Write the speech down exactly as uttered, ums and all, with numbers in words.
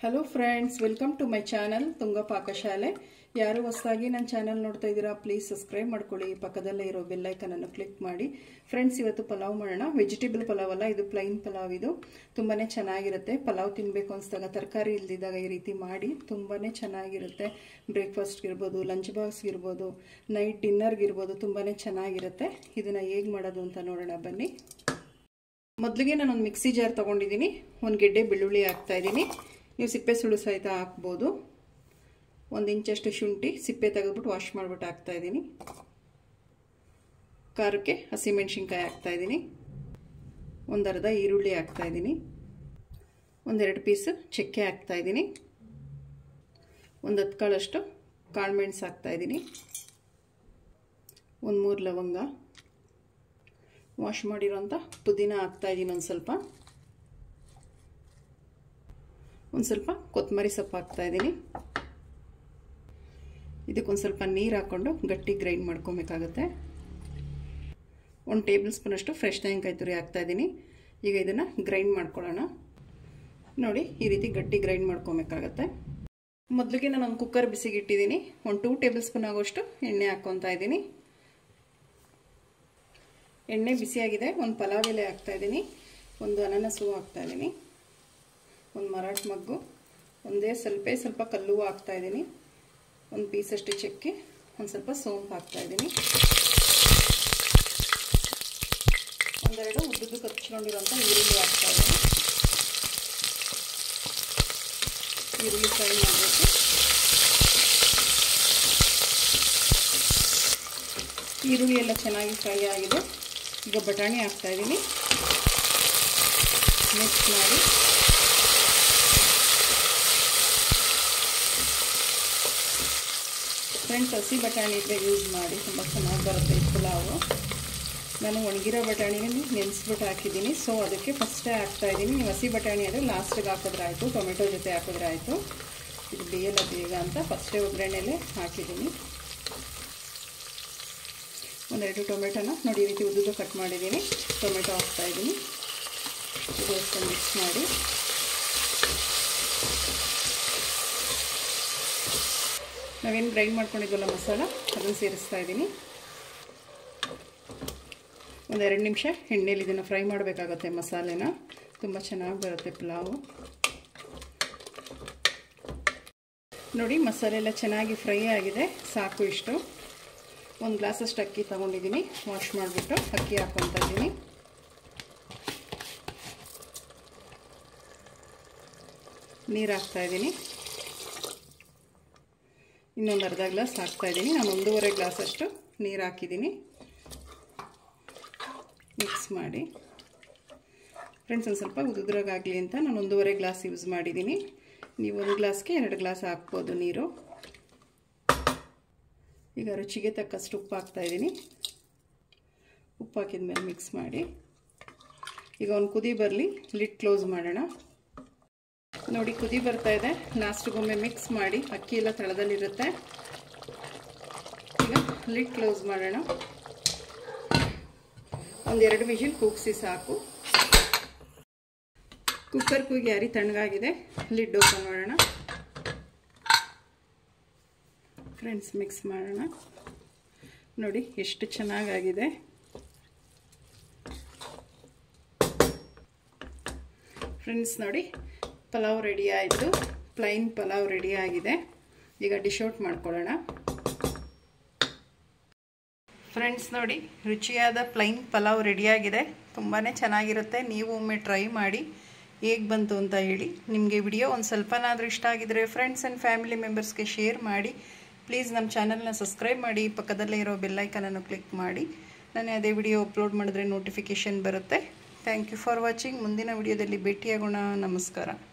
Hello friends, welcome to my channel Tunga Pakashale. ಯಾರು ಹೊಸದಾಗಿ ನನ್ನ ಚಾನಲ್ ನೋಡ್ತಾ ಇದ್ದೀರಾ, ಪ್ಲೀಸ್ ಸಬ್ಸ್ಕ್ರೈಬ್ ಮಾಡ್ಕೊಳ್ಳಿ. ಪಕ್ಕದಲ್ಲೇ ಇರೋ ಬೆಲ್ ಐಕನ್ ಅನ್ನು ಕ್ಲಿಕ್ ಮಾಡಿ. ಫ್ರೆಂಡ್ಸ್, ಇವತ್ತು ಪಲಾವ್ ಮಾಡೋಣ. ವೆಜಿಟೇಬಲ್ ಪಲಾವ್ ಅಲ್ಲ, ಇದು ಪ್ಲೈನ್ ಪಲಾವ್. ಇದು ತುಂಬಾನೇ ಚೆನ್ನಾಗಿರುತ್ತೆ. ಪಲಾವ್ ತಿನ್ನಬೇಕು ಅನಿಸಿದಾಗ, ತರಕಾರಿ ಇಲ್ದಿದ್ದಾಗ ಈ ರೀತಿ ಮಾಡಿ ತುಂಬಾನೇ ಚೆನ್ನಾಗಿರುತ್ತೆ. ಬ್ರೇಕ್ಫಾಸ್ಟ್ಗೆ ಇರ್ಬೋದು, ಲಂಚ್ ಬಾಕ್ಸ್ಗೆ ಇರ್ಬೋದು, ನೈಟ್ ಡಿನ್ನರ್ಗೆ ಇರ್ಬೋದು, ತುಂಬಾನೇ ಚೆನ್ನಾಗಿರುತ್ತೆ. ಇದನ್ನ ಹೇಗೆ ಮಾಡೋದು ಅಂತ ನೋಡೋಣ ಬನ್ನಿ. ಮೊದಲಿಗೆ ನಾನು ಒಂದು ಮಿಕ್ಸಿ ಜಾರ್ ತೊಗೊಂಡಿದ್ದೀನಿ. ಒಂದು ಗೆಡ್ಡೆ ಬೆಳ್ಳುಳ್ಳಿ ಹಾಕ್ತಾ ಇದ್ದೀನಿ. ನೀವು ಸಿಪ್ಪೆ ಸುಳು ಸಹಿತ ಹಾಕ್ಬೋದು. ಒಂದು ಇಂಚಷ್ಟು ಶುಂಠಿ ಸಿಪ್ಪೆ ತೆಗೆದ್ಬಿಟ್ಟು ವಾಶ್ ಮಾಡಿಬಿಟ್ಟು ಹಾಕ್ತಾ ಇದ್ದೀನಿ. ಖಾರಕ್ಕೆ ಹಸಿಮೆಣಸಿನ್ಕಾಯಿ ಹಾಕ್ತಾ ಇದ್ದೀನಿ. ಒಂದು ಅರ್ಧ ಈರುಳ್ಳಿ ಹಾಕ್ತಾ ಇದ್ದೀನಿ. ಒಂದೆರಡು ಪೀಸ್ ಚಕ್ಕೆ ಹಾಕ್ತಾ ಇದ್ದೀನಿ. ಒಂದು ಹತ್ತು ಕಾಳಷ್ಟು ಕಾಳುಮೆಣಸು ಹಾಕ್ತಾ ಇದ್ದೀನಿ. ಒಂದು ಮೂರು ಲವಂಗ, ವಾಶ್ ಮಾಡಿರೋಂಥ ಪುದೀನ ಹಾಕ್ತಾ ಇದ್ದೀನಿ. ಒಂದು ಸ್ವಲ್ಪ ಒಂದು ಸ್ವಲ್ಪ ಕೊತ್ತಂಬರಿ ಸೊಪ್ಪು ಹಾಕ್ತಾ ಇದ್ದೀನಿ. ಇದಕ್ಕೊಂದು ಸ್ವಲ್ಪ ನೀರು ಹಾಕ್ಕೊಂಡು ಗಟ್ಟಿ ಗ್ರೈಂಡ್ ಮಾಡ್ಕೊಬೇಕಾಗತ್ತೆ. ಒಂದು ಟೇಬಲ್ ಸ್ಪೂನಷ್ಟು ಫ್ರೆಶ್ ತೆಂಗಿನಕಾಯಿ ತುರಿ ಹಾಕ್ತಾ ಇದ್ದೀನಿ. ಈಗ ಇದನ್ನು ಗ್ರೈಂಡ್ ಮಾಡ್ಕೊಳ್ಳೋಣ. ನೋಡಿ, ಈ ರೀತಿ ಗಟ್ಟಿ ಗ್ರೈಂಡ್ ಮಾಡ್ಕೊಬೇಕಾಗತ್ತೆ. ಮೊದಲಿಗೆ ನಾನು ಒಂದು ಕುಕ್ಕರ್ ಬಿಸಿಗೆ ಇಟ್ಟಿದ್ದೀನಿ. ಒಂದು ಟೂ ಟೇಬಲ್ ಸ್ಪೂನ್ ಆಗೋಷ್ಟು ಎಣ್ಣೆ ಹಾಕ್ಕೊತಾ ಇದ್ದೀನಿ. ಎಣ್ಣೆ ಬಿಸಿಯಾಗಿದೆ. ಒಂದು ಪಲಾವ್ ಎಲೆ ಹಾಕ್ತಾ ಇದ್ದೀನಿ. ಒಂದು ಅನಾನಸ್ ಹೂವು ಹಾಕ್ತಾ ಇದ್ದೀನಿ. ಒಂದು ಮರಾಠ ಮಗ್ಗು, ಒಂದೇ ಸ್ವಲ್ಪ ಸ್ವಲ್ಪ ಕಲ್ಲು ಹಾಕ್ತಾ ಇದ್ದೀನಿ. ಒಂದು ಪೀಸಷ್ಟು ಚಕ್ಕೆ, ಒಂದು ಸ್ವಲ್ಪ ಸೋಂಪು ಹಾಕ್ತಾ ಇದ್ದೀನಿ. ಒಂದೆರಡು ಉದ್ದುದ್ದು ಕಚ್ಕೊಂಡಿರೋಂಥ ಈರುಳ್ಳಿ ಹಾಕ್ತಾ ಇದ್ದೀನಿ. ಈರುಳ್ಳಿ ಫ್ರೈ ಮಾಡಬೇಕು. ಈರುಳ್ಳಿ ಎಲ್ಲ ಚೆನ್ನಾಗಿ ಫ್ರೈ ಆಗಿದೆ. ಈಗ ಬಟಾಣಿ ಹಾಕ್ತಾ ಇದ್ದೀನಿ. ಮಿಕ್ಸ್ ಮಾಡಿ ಫ್ರೆಂಡ್ಸ್, ಹಸಿ ಬಟಾಣಿ ಇದ್ದರೆ ಯೂಸ್ ಮಾಡಿ, ತುಂಬ ಚೆನ್ನಾಗಿ ಬರುತ್ತೆ ಈ ಪಲಾವು. ನಾನು ಒಣಗಿರೋ ಬಟಾಣಿನ ನೆನೆಸ್ಬಿಟ್ಟು ಹಾಕಿದ್ದೀನಿ, ಸೊ ಅದಕ್ಕೆ ಫಸ್ಟೇ ಹಾಕ್ತಾಯಿದ್ದೀನಿ. ನೀವು ಹಸಿ ಬಟಾಣಿ ಆದರೆ ಲಾಸ್ಟಿಗೆ ಹಾಕಿದ್ರೆ ಆಯಿತು, ಟೊಮೆಟೊ ಜೊತೆ ಹಾಕಿದ್ರೆ ಆಯಿತು. ಇದು ಬೇಯಲ್ಲ ಬೇಗ ಅಂತ ಫಸ್ಟೇ ಒಗ್ಗರಣೆಲೆ ಹಾಕಿದ್ದೀನಿ. ಒಂದೆರಡು ಟೊಮೆಟೊನ ನೋಡಿ ಈ ರೀತಿ ಉದ್ದುದ್ದು ಕಟ್ ಮಾಡಿದ್ದೀನಿ. ಟೊಮೆಟೊ ಹಾಕ್ತಾಯಿದ್ದೀನಿ. ಇದು ಅಷ್ಟು ಮಿಕ್ಸ್ ಮಾಡಿ ನಾವೇನು ಗ್ರೈಂಡ್ ಮಾಡ್ಕೊಂಡಿದ್ವಲ್ಲ ಮಸಾಲ, ಅದನ್ನು ಸೇರಿಸ್ತಾ ಇದ್ದೀನಿ. ಒಂದೆರಡು ನಿಮಿಷ ಎಣ್ಣೆಲಿ ಇದನ್ನು ಫ್ರೈ ಮಾಡಬೇಕಾಗತ್ತೆ. ಮಸಾಲೆನ ತುಂಬ ಚೆನ್ನಾಗಿ ಬರುತ್ತೆ ಪಲಾವು. ನೋಡಿ, ಮಸಾಲೆ ಎಲ್ಲ ಚೆನ್ನಾಗಿ ಫ್ರೈ ಆಗಿದೆ. ಸಾಕು ಇಷ್ಟು. ಒಂದು ಗ್ಲಾಸಷ್ಟು ಅಕ್ಕಿ ತೊಗೊಂಡಿದ್ದೀನಿ. ವಾಶ್ ಮಾಡಿಬಿಟ್ಟು ಅಕ್ಕಿ ಹಾಕ್ಕೊತಾ ಇದ್ದೀನಿ. ನೀರು ಹಾಕ್ತಾ ಇದ್ದೀನಿ. ಇನ್ನೊಂದು ಅರ್ಧ ಗ್ಲಾಸ್ ಹಾಕ್ತಾ ಇದ್ದೀನಿ. ನಾನು ಒಂದೂವರೆ ಗ್ಲಾಸಷ್ಟು ನೀರು ಹಾಕಿದ್ದೀನಿ. ಮಿಕ್ಸ್ ಮಾಡಿ ಫ್ರೆಂಡ್ಸ್, ಒಂದು ಸ್ವಲ್ಪ ಉದುದ್ರಾಗಲಿ ಅಂತ ನಾನು ಒಂದೂವರೆ ಗ್ಲಾಸ್ ಯೂಸ್ ಮಾಡಿದ್ದೀನಿ. ನೀವು ಒಂದು ಗ್ಲಾಸ್ಗೆ ಎರಡು ಗ್ಲಾಸ್ ಹಾಕ್ಬೋದು ನೀರು. ಈಗ ರುಚಿಗೆ ತಕ್ಕಷ್ಟು ಉಪ್ಪು ಹಾಕ್ತಾ ಇದ್ದೀನಿ. ಉಪ್ಪು ಹಾಕಿದ ಮೇಲೆ ಮಿಕ್ಸ್ ಮಾಡಿ ಈಗ ಒಂದು ಕುದಿ ಬರಲಿ, ಲಿಡ್ ಕ್ಲೋಸ್ ಮಾಡೋಣ. ನೋಡಿ, ಕುದಿ ಬರ್ತಾ ಇದೆ. ಲಾಸ್ಟಿಗೊಮ್ಮೆ ಮಿಕ್ಸ್ ಮಾಡಿ. ಅಕ್ಕಿ ಎಲ್ಲ ತಳದಲ್ಲಿರುತ್ತೆ. ಈಗ ಲಿಡ್ ಕ್ಲೋಸ್ ಮಾಡೋಣ. ಒಂದೆರಡು ವಿಜಿಲ್ ಕೂಗಿಸಿ ಸಾಕು. ಕುಕ್ಕರ್ ಕೂಗಿ ಯಾರಿ ತಣ್ಣಗಾಗಿದೆ. ಲಿಡ್ ಓಪನ್ ಮಾಡೋಣ. ಫ್ರೆಂಡ್ಸ್, ಮಿಕ್ಸ್ ಮಾಡೋಣ. ನೋಡಿ ಎಷ್ಟು ಚೆನ್ನಾಗಾಗಿದೆ. ಫ್ರೆಂಡ್ಸ್, ನೋಡಿ ಪಲಾವ್ ರೆಡಿ ಆಯಿತು. ಪ್ಲೈನ್ ಪಲಾವ್ ರೆಡಿ ಆಗಿದೆ. ಈಗ ಡಿಶ್ ಔಟ್ ಮಾಡ್ಕೊಳ್ಳೋಣ. ಫ್ರೆಂಡ್ಸ್, ನೋಡಿ ರುಚಿಯಾದ ಪ್ಲೈನ್ ಪಲಾವ್ ರೆಡಿಯಾಗಿದೆ. ತುಂಬಾ ಚೆನ್ನಾಗಿರುತ್ತೆ. ನೀವು ಒಮ್ಮೆ ಟ್ರೈ ಮಾಡಿ ಹೇಗೆ ಬಂತು ಅಂತ ಹೇಳಿ. ನಿಮಗೆ ವಿಡಿಯೋ ಒಂದು ಸ್ವಲ್ಪನಾದರೂ ಇಷ್ಟ ಆಗಿದ್ರೆ ಫ್ರೆಂಡ್ಸ್ ಆ್ಯಂಡ್ ಫ್ಯಾಮಿಲಿ ಮೆಂಬರ್ಸ್ಗೆ ಶೇರ್ ಮಾಡಿ. ಪ್ಲೀಸ್ ನಮ್ಮ ಚಾನಲ್ನ ಸಬ್ಸ್ಕ್ರೈಬ್ ಮಾಡಿ. ಪಕ್ಕದಲ್ಲೇ ಇರೋ ಬೆಲ್ಲೈಕನನ್ನು ಕ್ಲಿಕ್ ಮಾಡಿ. ನಾನು ಅದೇ ವಿಡಿಯೋ ಅಪ್ಲೋಡ್ ಮಾಡಿದ್ರೆ ನೋಟಿಫಿಕೇಷನ್ ಬರುತ್ತೆ. Thank you for watching. ಮುಂದಿನ ವಿಡಿಯೋದಲ್ಲಿ ಭೇಟಿಯಾಗೋಣ. ನಮಸ್ಕಾರ.